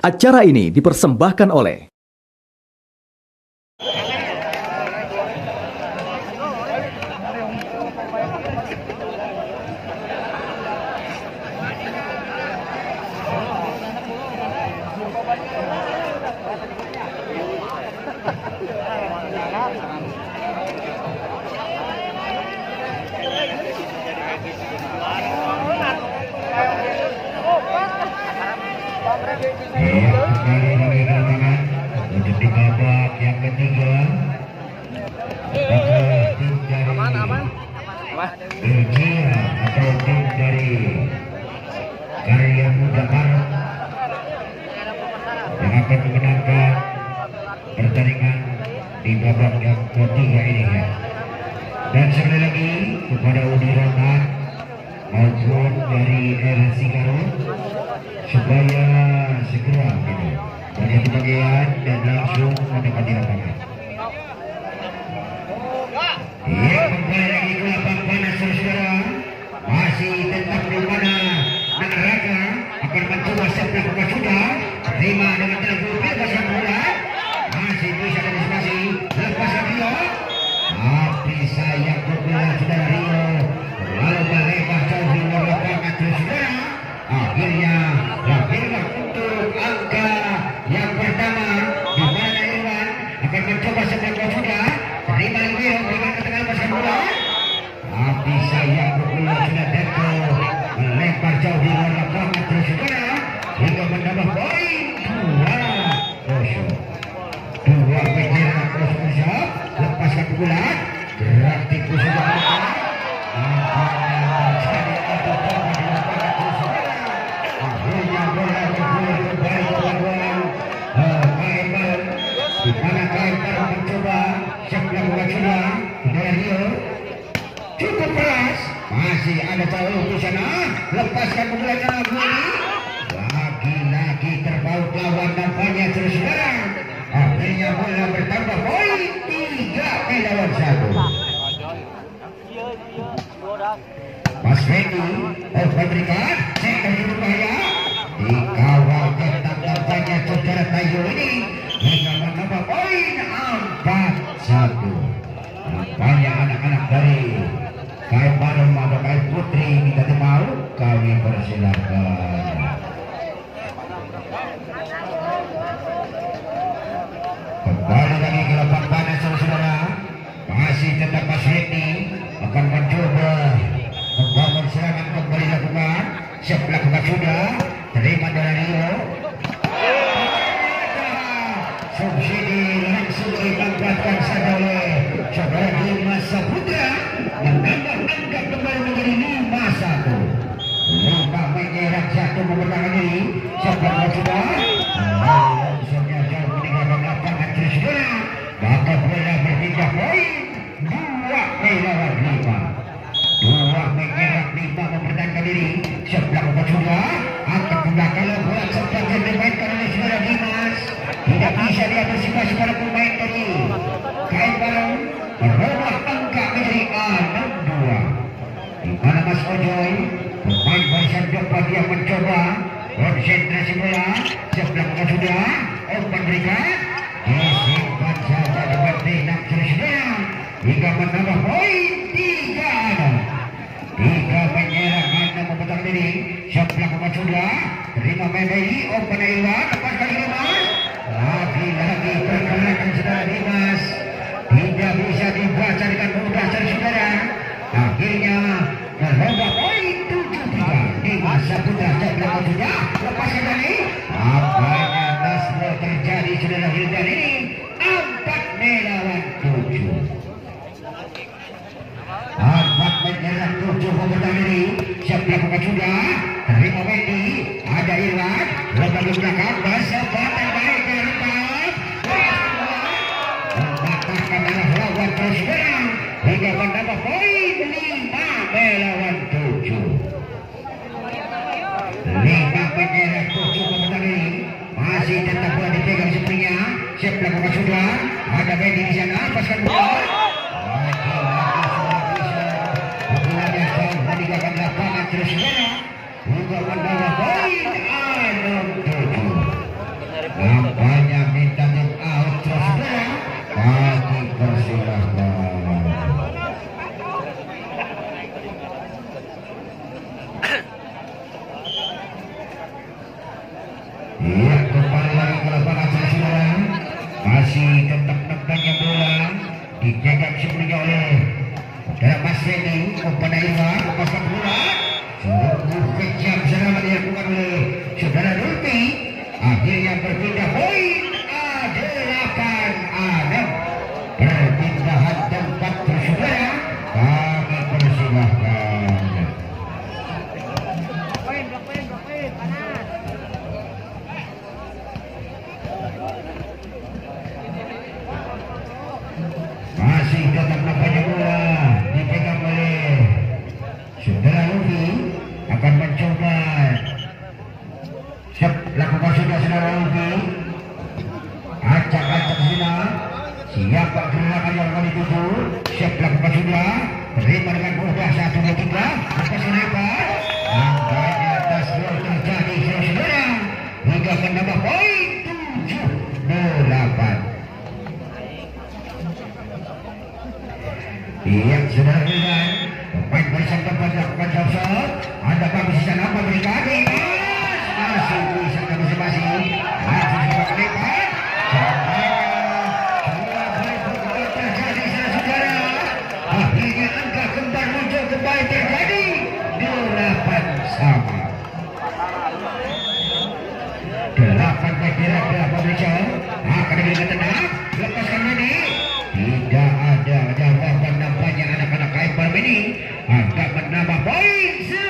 Acara ini dipersembahkan oleh untuk di babak yang ketiga tim dari Belgia atau tim dari Karya Muda Barat yang akan memenangkan pertandingan di babak yang ketiga ini ya. Dan sekali lagi kepada Udi Rotan maupun dari RC Garut supaya segera gitu dari bagian dan langsung mendekati lapangan. Ya, kembali lagi ke lapang panas saudara. Masih tetap di mana Nagaraga akan mencoba sebelah buka sudah terima dengan telepon lepaskan bola masih bisa antisipasi lepaskan Rio tapi sayang bola sudah Rio lalu melebar jauh di luar lapangan saudara. Akhirnya lahirlah untuk angka yang pertama di mana Irwan akan mencoba sebelah sudah terima Rio dengan ketengah lepaskan bola tapi sayang bola sudah Deko melempar jauh di luar lapangan saudara hingga menambah poin 2-0. 2 penyerang siap lepaskan pukulan gerak tipu sudah akhirnya bola bergulir kembali ke lawan Kaimar di mana Kaimar mencoba sebelah bukan sudah dari Rio cukup keras masih ada jauh di sana lepaskan pukulan lagi-lagi terpaut lawan nampaknya saudara. Akhirnya bola bertambah poin 3 lawan 1. Mas Fendi memberikan cek dari berbahaya dikawal ketat nampaknya saudara Tayo ini hingga menambah poin 4-1. Nampaknya anak-anak dari Kain Barong atau Kain Putri minta mau kami persilakan. Kembali lagi ke lapang panas saudara. Masih tetap Mas Fendi akan mencoba membangun serangan kembali lakukan sebelah bukan sudah terima dari Rio subsidi langsung ditambahkan saja oleh saudara Dimas Saputra menambah angka kembali menjadi 5-1. 5 menyerang 1 memenangkan diri sebelah bukan sudah langsungnya jauh meninggalkan lapangan saudara maka bola berpindah poin 2 lawan 5. 2 menyerang 5 mempertahankan diri sebelah bukan sudah angkat ke belakang bola sebagian dimainkan oleh saudara Dimas tidak bisa dia bersifat pada pemain dari Kain Barong merubah angka menjadi 6-2 di mana Mas Ojoy pemain barisan depan dia mencoba konsentrasi bola sebelah bukan sudah memberikan disimpan saja dengan tenang saudara hingga menambah poin 3 menyerang hanya membentak diri sebelah bukan sudah terima Mebeli open Irwan lepaskan Dimas lagi-lagi pergerakan saudara Dimas tidak bisa dibaca dengan mudah saudara akhirnya merubah poin 7-3 Dimas Saputra sebelah bukan sudah lepaskan dari apanya Nasro terjadi saudara Hildan ini 4 lawan 7. 4 menyerang 7 memenang diri sebelah bukan sudah terima Wendy ada Irwan lebar ke belakang bersebut terbaik dari Pak mematahkan arah lawan saudara hingga menambah poin 5 lawan 7. 5 menyerang 7 memenang diri masih tetap bola dipegang sepertinya sebelah bukan sudah ada Wendy di sana lepaskan bola meninggalkan lapangan saudara hingga menambah poin 6-7. kepada Irwan pasang bola cukup kejam serangan dilakukan oleh saudara Ruti. Akhirnya berpindah poin A8 perpindahan tempat bersaudara kami persilahkan. Masih tetap nampaknya bola dipegang oleh saudara Lufi, akan mencoba siap lakukan sudah saudara Lufi, acak-acak sudah siapa gerakan yang akan dituju, siap lakukan sudah, terima dengan mudah 1, 2, 3 atas lebar angkanya atas gol terjadi saudara hingga menambah poin 7-8. Yang sudah berikan pemain barisan tempat lakukan jawab. Ada kami sisa nama berikan masih bisa kami masing-masing masih bisa melipat semua boleh berkembang terjadi saudara. Akhirnya angka kembar muncul kembali terjadi 8 sama 8 bergerak 8 berjauh akan diberikan tenang lepaskan ini. Tidak ada jawaban nampaknya anak-anak Kaipar ini akan menambah poin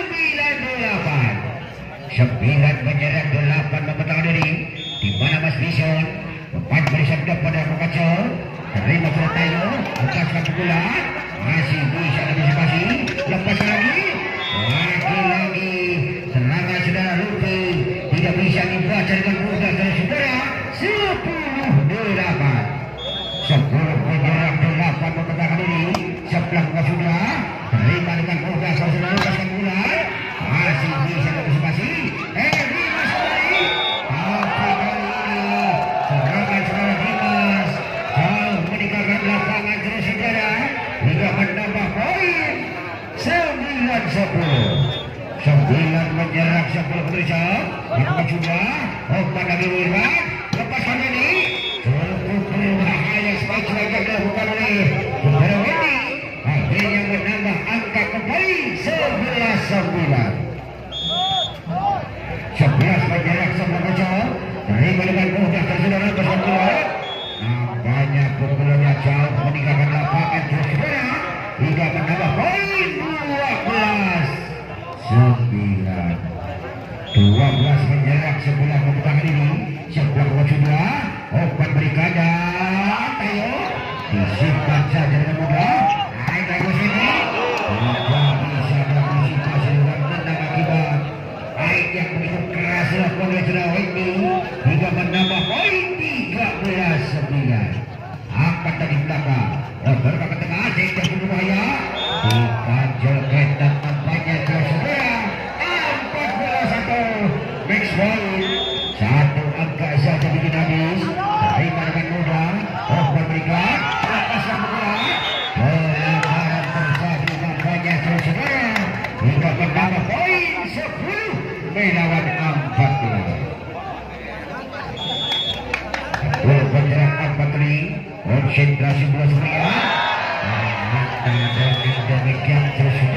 9-8. 9 menyerang 8 mempertahankan diri di mana Mas Bison pemain barisan depan dan mengacau terima surat tayo lepaskan bola masih bisa antisipasi lepas lagi serangan saudara Rupi tidak bisa dibaca dengan mudah dari saudara 10-8. 10 menyerang 8 mempertahankan diri sebelah sudah terima dengan mudah saudara lepaskan bola masih bisa antisipasi Dimas kembali tapi kali ini serangan saudara Dimas jauh meninggalkan lapangan terus saudara hingga menambah poin 9-10. 9 menyerang 10 Indonesia dibuka juga umpan lagi Irwan lepaskan ini cukup berbahaya sebaik-baiknya dilakukan oleh saudara Wendy akhirnya menambah angka kembali 11-9. 11 menyerang 10 Indonesia terima dengan mudah tersaudara bersama nampaknya pukulannya jauh meninggalkan lapangan terus saudara hingga menambah poin 12 menyerang sebelah mempertahankan ini sebelah sudah umpan berikan dan tayo disimpan saja dengan mudah tayo sini tidak bisa mengantisipasi dengan menang akibat air yang begitu keras dilakukan oleh saudara Wendy hingga menambah poin 13-9. Akan dari belakang berkata ke tengah sehingga berbahaya dikanjel ketat tampaknya saudara 14-1 max point 1 angka saja bikin habis terima dengan mudah umpan berikan lepaskan bola pelanggaran terjadi nampaknya saudara hingga menambah poin 10 melawan 14. Gol penyerang 4-3 konsentrasi bola seria dan demikian terus